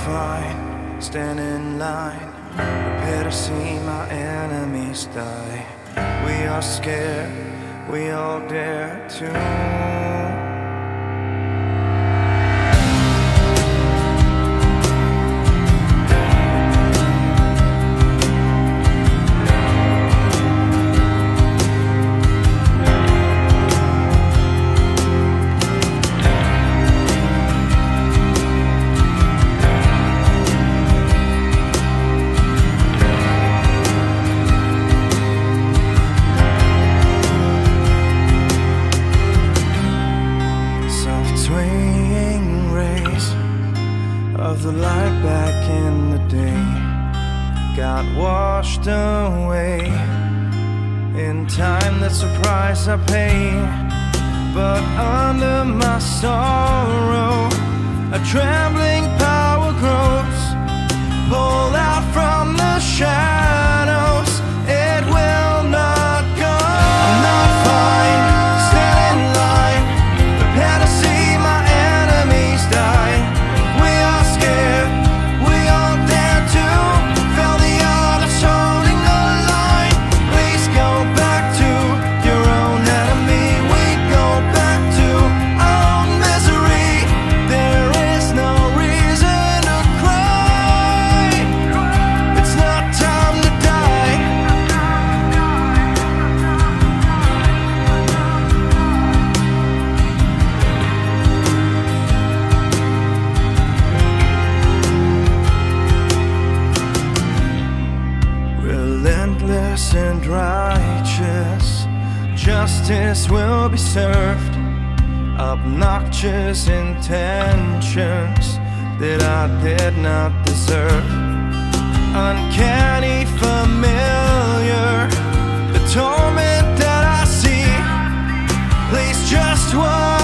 fine, stand in line, prepare to see my enemies die. We are scared, we all dare to. Of the light back in the day got washed away. In time, that's the price I pay. But under my sorrow, a trembling power grows. Pulled out from the shadows, it will not go. I'm not fine, stand in line, prepare to see my enemies die. We are scared, we all dare to. Feel the others holding the line. Please go back to your own enemy. We go back to our own misery. There is no reason to cry. It's not time to die. Relentless and righteous, justice will be served. Obnoxious intentions that I did not deserve. Uncanny familiar, the torment that I see. Please just watch.